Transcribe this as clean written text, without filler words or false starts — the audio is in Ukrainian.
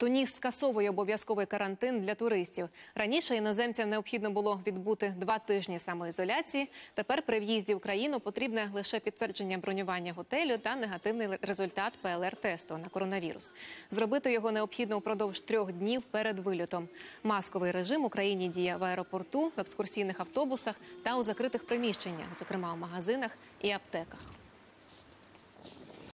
Туніс скасовує обов'язковий карантин для туристів. Раніше іноземцям необхідно було відбути 2 тижні самоізоляції. Тепер при в'їзді в країну потрібне лише підтвердження бронювання готелю та негативний результат ПЛР-тесту на коронавірус. Зробити його необхідно впродовж 3 днів перед вильотом. Масковий режим у країні діє в аеропорту, в екскурсійних автобусах та у закритих приміщеннях, зокрема у магазинах і аптеках.